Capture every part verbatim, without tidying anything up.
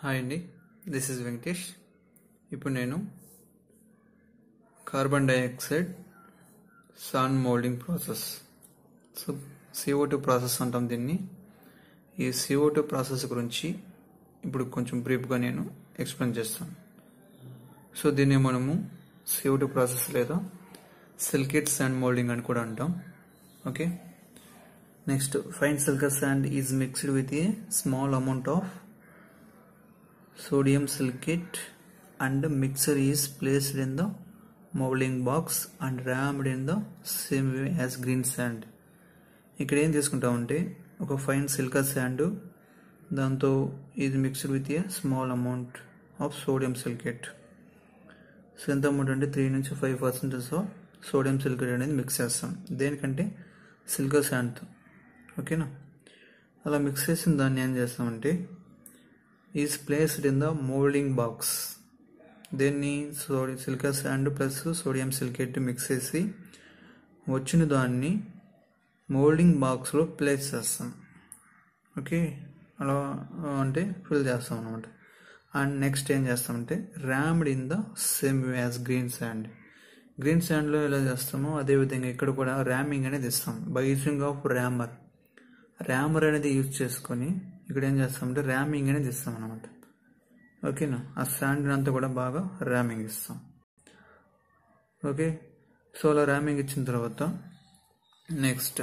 Hi అండి, this is Venkatesh. ఇప్పుడు నేను carbon dioxide sand moulding process, so CO two process అంటాం దీన్ని. ఈ సిఓ టూ ప్రాసెస్ గురించి ఇప్పుడు కొంచెం బ్రీఫ్గా నేను ఎక్స్ప్లెయిన్ చేస్తాను. సో దీన్ని మనము సిఓ టూ ప్రాసెస్ లేదా సిలికేట్ శాండ్ మోల్డింగ్ అని కూడా అంటాం. Okay, next fine silica sand is mixed with a small amount of sodium silicate and the mixture is placed in the molding box and rammed in the same way as green sand. ఇక్కడ ఏం తీసుకుంటామంటే ఒక fine silica sand, దాంతో ఇది mixed with a small amount of sodium silicate. So ఎంత amount అంటే three నుంచి five percentage of sodium silicate అనేది mix చేస్తాం. దేనికంటే సిలికా శాండ్తో. ఓకేనా, అలా మిక్స్ చేసిన దాన్ని ఏం చేస్తామంటే is placed in the moulding box. దీన్ని సోడి silica sand plus sodium silicate mix చేసి వచ్చిన దాన్ని మోల్డింగ్ బాక్స్లో ప్లేస్ చేస్తాం. ఓకే, అలా అంటే ఫిల్ చేస్తాం అనమాట. అండ్ నెక్స్ట్ ఏం చేస్తామంటే rammed in the same way as green sand. Green శాండ్లో ఎలా చేస్తామో అదేవిధంగా ఇక్కడ కూడా ర్యామింగ్ అనేది ఇస్తాం by using of rammer. Rammer అనేది యూజ్ చేసుకొని ఇక్కడ ఏం చేస్తామంటే ర్యామింగ్ అనేది ఇస్తాం అనమాట. ఓకేనా, ఆ శాండ్ అంతా కూడా బాగా ర్యామింగ్ ఇస్తాం. ఓకే, సో అలా ర్యామింగ్ ఇచ్చిన తర్వాత next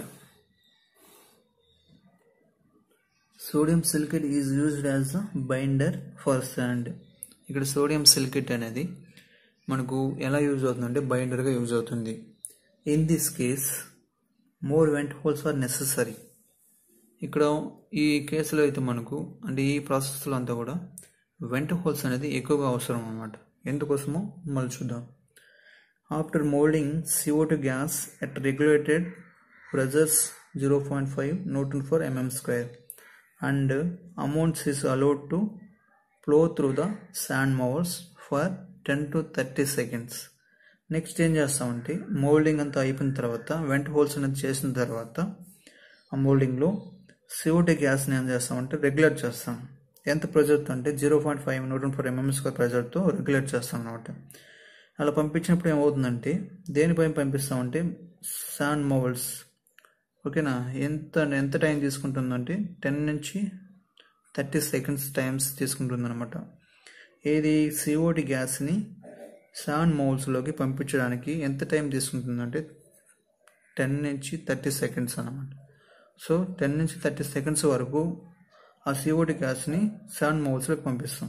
sodium silicate is used as a binder for sand. ఇక్కడ సోడియం సిలికేట్ అనేది మనకు ఎలా యూజ్ అవుతుందంటే బైండర్గా యూజ్ అవుతుంది. In this case more vent holes are necessary. ఇక్కడ ఈ కేసులో అయితే మనకు అంటే ఈ ప్రాసెస్లో అంతా కూడా వెంట్ హోల్స్ అనేది ఎక్కువగా అవసరం అన్నమాట. ఎందుకోసమో మళ్ళీ చూద్దాం. After moulding CO two gas at regulated pressures zero point five newton for mm square and amounts is allowed to flow through the sand moulds for ten to thirty seconds. Next ఏం చేస్తామంటే moulding అంతా అయిపోయిన తర్వాత vent holes అనేది చేసిన తర్వాత ఆ మోల్డింగ్లో CO two గ్యాస్ని ఏం చేస్తామంటే రెగ్యులేట్ చేస్తాం. ఎంత ప్రెజర్తో అంటే zero point five newton for mm square ప్రెజర్తో రెగ్యులేట్ చేస్తాం అనమాట. అలా పంపించినప్పుడు ఏమవుతుందంటే దేనిపైన పంపిస్తామంటే శాండ్ మౌల్స్. ఓకేనా, ఎంత ఎంత టైం తీసుకుంటుందంటే టెన్ నుంచి థర్టీ సెకండ్స్ టైమ్స్ తీసుకుంటుంది అనమాట. ఏది సిఓ టూ గ్యాస్ని శాండ్ మౌల్స్లోకి పంపించడానికి ఎంత టైం తీసుకుంటుందంటే టెన్ నుంచి థర్టీ సెకండ్స్ అనమాట. సో టెన్ నుంచి థర్టీ సెకండ్స్ వరకు ఆ సిఓ టూ గ్యాస్ని శాండ్ మౌల్స్లోకి పంపిస్తాం.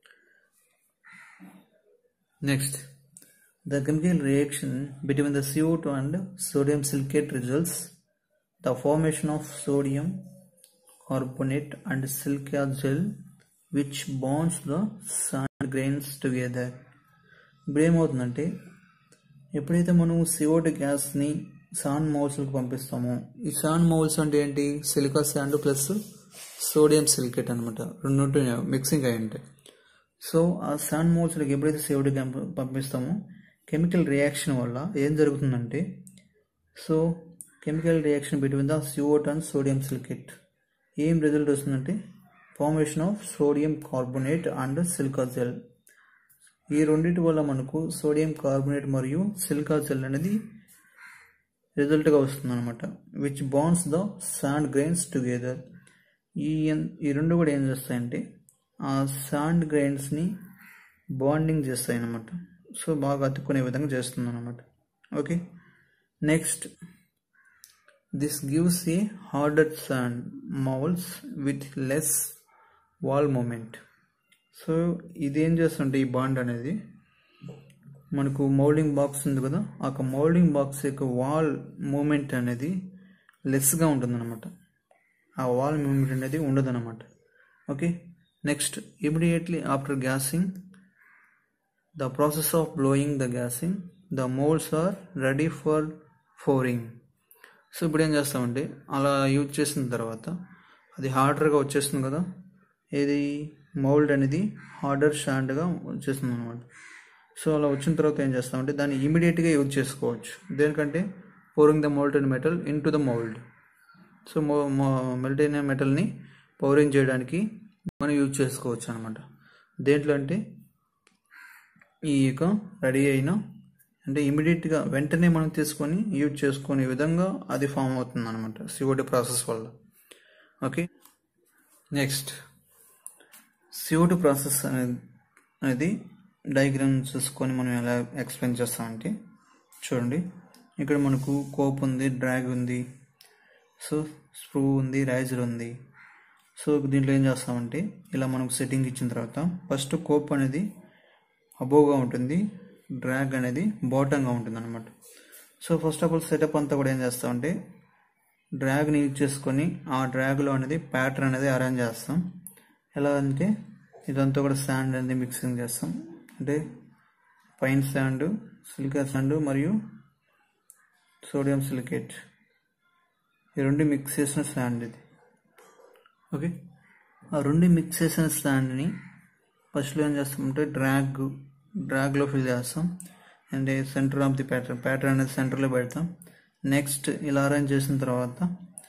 Next the chemical reaction between the CO two and sodium silicate results the formation of sodium carbonate and silica gel which bonds the sand grains together. ఇప్పుడు ఏమవుతుందంటే ఎప్పుడైతే మనం C two గ్యాస్ని sand మౌల్స్కి పంపిస్తాము, ఈ శాండ్ మౌల్స్ అంటే ఏంటి, silica sand plus sodium silicate అనమాట, రెండు మిక్సింగ్ అయి ఉంటాయి. సో ఆ శాండ్ మౌల్స్కి ఎప్పుడైతే సిఓ టూ గ్యాస్ పంపిస్తామో కెమికల్ రియాక్షన్ వల్ల ఏం జరుగుతుందంటే so chemical reaction between the CO two and sodium silicate ఏం రిజల్ట్ వస్తుందంటే formation of sodium carbonate and silica gel. ఈ రెండింటి వల్ల మనకు సోడియం కార్బోనేట్ మరియు సిలికా జెల్ అనేది రిజల్ట్గా వస్తుంది అనమాట. Which bonds the sand grains together. ఈ ఈ రెండు కూడా ఏం చేస్తాయంటే ఆ శాండ్ గ్రెయిన్స్ని బాండింగ్ చేస్తాయి అన్నమాట. సో బాగా అతుక్కునే విధంగా చేస్తుంది అనమాట. Okay, next this gives a harder sand moulds with less wall moment. So ఇదేం చేస్తుంటే ఈ బాండ్ అనేది మనకు మౌల్డింగ్ బాక్స్ ఉంది కదా, ఆ మౌల్డింగ్ బాక్స్ యొక్క వాల్ మూమెంట్ అనేది లెస్గా ఉంటుందన్నమాట. ఆ వాల్ మూమెంట్ అనేది ఉండదన్నమాట. Okay, next immediately after gassing the process of blowing the gassing the moulds are ready for pouring. So ఇప్పుడు ఏం చేస్తామంటే అలా యూజ్ చేసిన తర్వాత అది హార్డర్గా వచ్చేస్తుంది కదా, ఏది మౌల్డ్ అనేది హార్డర్ శాండ్గా వచ్చేస్తుంది అనమాట. సో అలా వచ్చిన తర్వాత ఏం చేస్తామంటే దాన్ని ఇమీడియట్గా యూజ్ చేసుకోవచ్చు. దేనికంటే pouring the molten metal into the mold. So melt అయిన మెటల్ని పౌరింగ్ చేయడానికి మనం యూజ్ చేసుకోవచ్చు అనమాట. దేంట్లో అంటే ఈ యొక్క రెడీ అయిన అంటే ఇమీడియట్గా వెంటనే మనం తీసుకొని యూజ్ చేసుకునే విధంగా అది ఫామ్ అవుతుంది అనమాట సిఓడి ప్రాసెస్ వల్ల. ఓకే, నెక్స్ట్ సిఓడి ప్రాసెస్ అనేది అనేది డయాగ్రామ్ చూసుకొని మనం ఎలా ఎక్స్ప్లెయిన్ చేస్తామంటే చూడండి, ఇక్కడ మనకు కోప్ ఉంది, డ్రాగ్ ఉంది, సో స్క్రూ ఉంది, రైజర్ ఉంది. సో దీంట్లో ఏం చేస్తామంటే ఇలా మనకు సెట్టింగ్ ఇచ్చిన తర్వాత ఫస్ట్ కోప్ అనేది అబోవ్గా ఉంటుంది, డ్రాగ్ అనేది బాటంగా ఉంటుంది అనమాట. So first of all setup అంతా కూడా ఏం చేస్తామంటే డ్రాగ్ని యూజ్ చేసుకొని ఆ డ్రాగ్లో అనేది ప్యాటర్న్ అనేది అరేంజ్ చేస్తాం. ఎలా అంటే ఇదంతా కూడా శాండ్ అనేది మిక్సింగ్ చేస్తాం, అంటే పైన్ శాండ్, సిలికా శాండ్ మరియు సోడియం సిలికేట్ ఈ రెండు మిక్స్ చేసిన శాండ్ ఇది. ఓకే, ఆ రెండు మిక్స్ చేసిన శాండ్ని ఫస్ట్లో ఏం చేస్తామంటే డ్రాగ్ డ్రాగ్లో ఫిల్ చేస్తాం, అంటే centre of the pattern pattern అనేది సెంటర్లో పెడతాం. నెక్స్ట్ ఇలా అరేంజ్ చేసిన తర్వాత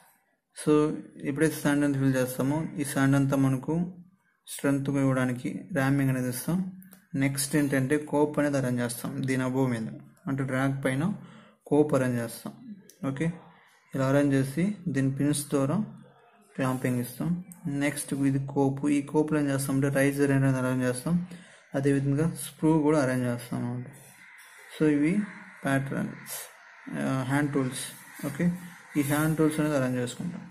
సో ఎప్పుడైతే శాండ్ అనేది ఫిల్ చేస్తామో ఈ శాండ్ అంతా మనకు స్ట్రెంత్గా ఇవ్వడానికి ర్యామింగ్ అనేది ఇస్తాం. నెక్స్ట్ ఏంటంటే కోప్ అనేది అరేంజ్ చేస్తాం దీని అబోవ్ మీద, అంటే డ్రాగ్ పైన కోప్ అరేంజ్ చేస్తాం. ఓకే, ఇలా అరేంజ్ చేసి దీని పిన్స్ ద్వారా క్లాంపింగ్ ఇస్తాం. నెక్స్ట్ ఇది కోపు, ఈ కోపులో ఏం చేస్తాం అంటే రైజర్ అనేది అరేంజ్ చేస్తాం, అదేవిధంగా స్క్రూ కూడా అరేంజ్ చేస్తాం అన్నమాట. సో ఇవి ప్యాటర్న్స్ హ్యాండ్ టూల్స్. ఓకే, ఈ హ్యాండ్ టూల్స్ అనేది అరేంజ్ చేసుకుంటాం.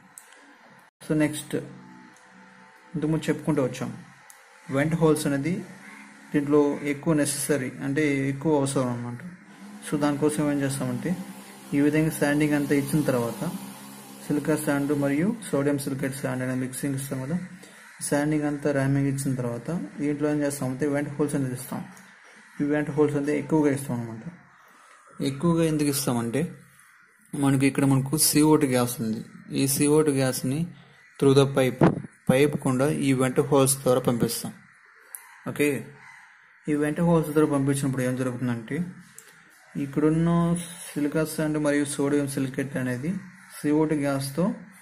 సో నెక్స్ట్ ఇంతకుముందు చెప్పుకుంటూ వచ్చాం వెంట్ హోల్స్ అనేది దీంట్లో ఎక్కువ నెసెసరీ, అంటే ఎక్కువ అవసరం అన్నమాట. సో దానికోసం ఏం చేస్తామంటే ఈ విధంగా శాండింగ్ అంతా ఇచ్చిన తర్వాత సిలికా శాండ్ మరియు సోడియం సిలికేట్ శాండ్ అనేది మిక్సింగ్ ఇస్తాం కదా, శాండింగ్ అంతా ర్యామింగ్ ఇచ్చిన తర్వాత దీంట్లో ఏం చేస్తామంటే వెంట్ హోల్స్ అనేది ఇస్తాం. ఈ వెంట్ హోల్స్ అనేది ఎక్కువగా ఇస్తాం అనమాట. ఎక్కువగా ఎందుకు ఇస్తామంటే మనకి ఇక్కడ మనకు సిఓ2 గ్యాస్ ఉంది, ఈ సిఓ2 గ్యాస్ని త్రూ ద పైప్ పైప్ కూడా ఈ వెంట్ హోల్స్ ద్వారా పంపిస్తాం. ఓకే, ఈ వెంట్ హోల్స్ ద్వారా పంపించినప్పుడు ఏం జరుగుతుందంటే ఇక్కడున్న సిలికా శాండ్ మరియు సోడియం సిలికేట్ అనేది సిఓ2 గ్యాస్తో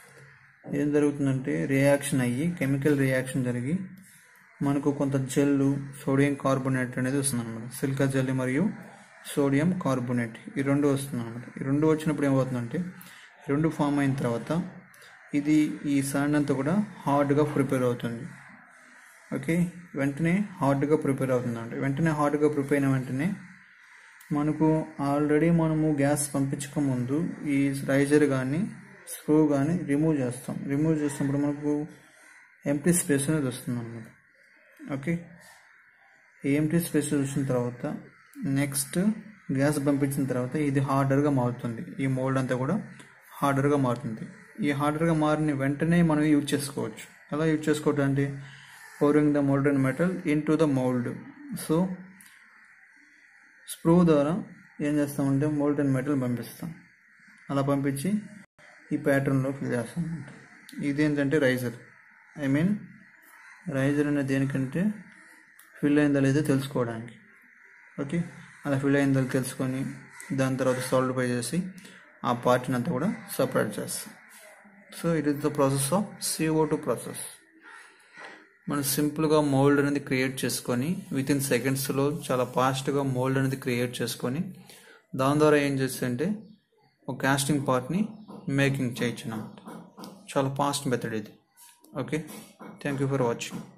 ఏం జరుగుతుందంటే రియాక్షన్ అయ్యి కెమికల్ రియాక్షన్ జరిగి మనకు కొంత జెల్లు సోడియం కార్బోనేట్ అనేది వస్తుంది అనమాట. సిలికా జెల్ మరియు సోడియం కార్బోనేట్ ఈ రెండు వస్తుంది అనమాట. ఈ రెండు వచ్చినప్పుడు ఏమవుతుందంటే రెండు ఫామ్ అయిన తర్వాత ఇది ఈ శాండ్ అంతా కూడా హార్డ్గా ప్రిపేర్ అవుతుంది. ఓకే, వెంటనే హార్డ్గా ప్రిపేర్ అవుతుంది అంటే వెంటనే హార్డ్గా ప్రిపేర్ అయిన వెంటనే మనకు ఆల్రెడీ మనము గ్యాస్ పంపించక ముందు ఈ రైజర్ కానీ స్క్రూ కానీ రిమూవ్ చేస్తాం. రిమూవ్ చేసినప్పుడు మనకు ఎంటీ స్పేస్ అనేది వస్తుంది అనమాట. ఓకే, ఈ ఎంటీ స్పేస్ వచ్చిన తర్వాత నెక్స్ట్ గ్యాస్ పంపించిన తర్వాత ఇది హార్డర్గా మారుతుంది, ఈ మోల్డ్ అంతా కూడా హార్డర్గా మారుతుంది. ఈ హార్డర్గా మారిన వెంటనే మనం యూజ్ చేసుకోవచ్చు. ఎలా యూజ్ చేసుకోవటం అంటే pouring the molten metal into the mold. So screw ద్వారా ఏం చేస్తామంటే మోల్టెన్ మెటల్ పంపిస్తాం, అలా పంపించి ఈ ప్యాటర్న్లో ఫిల్ చేస్తాం. ఇది ఏంటంటే రైజర్, ఐ మీన్ రైజర్ అనేది దేనికంటే ఫిల్ అయిందా లేదో తెలుసుకోవడానికి. ఓకే, అలా ఫిల్ అయిందా తెలుసుకొని దాని తర్వాత సాలిడిఫై చేసి ఆ పార్ట్ని అంతా కూడా సపరేట్ చేస్తాం. So it is the process of CO two process. మనం సింపుల్గా మోల్డ్ అనేది క్రియేట్ చేసుకొని విత్ ఇన్ సెకండ్స్లో చాలా ఫాస్ట్గా మోల్డ్ అనేది క్రియేట్ చేసుకొని దాని ద్వారా ఏం చేస్తుంటే ఒక కాస్టింగ్ పార్ట్ని మేకింగ్ చేయొచ్చు అన్నమాట. చాలా ఫాస్ట్ మెథడ్ ఇది. Okay, thank you for watching.